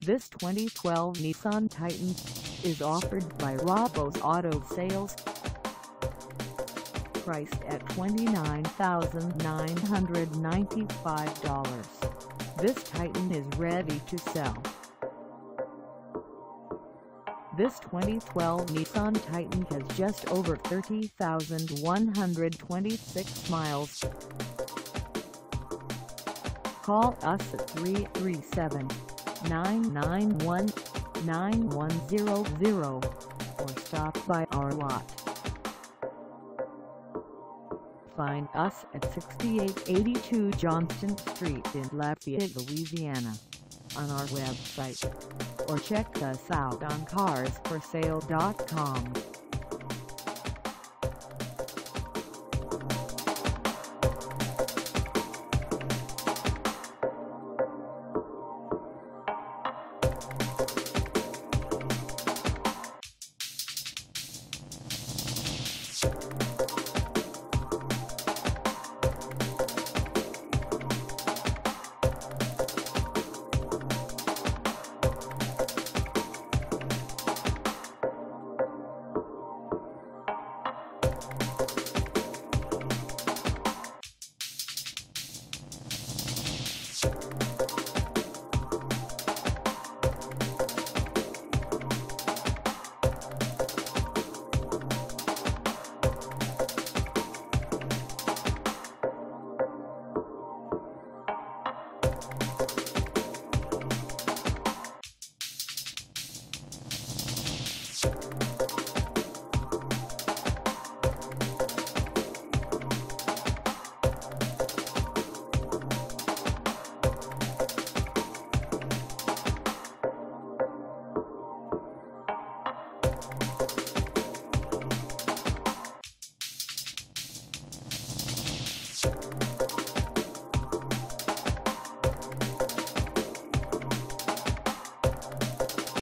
This 2012 Nissan Titan is offered by Rabeaux Auto Sales. Priced at $29,995, this Titan is ready to sell. This 2012 Nissan Titan has just over 30,126 miles. Call us at 337-991-9100 or stop by our lot. Find us at 6882 Johnston Street in Lafayette, Louisiana, on our website, or check us out on carsforsale.com.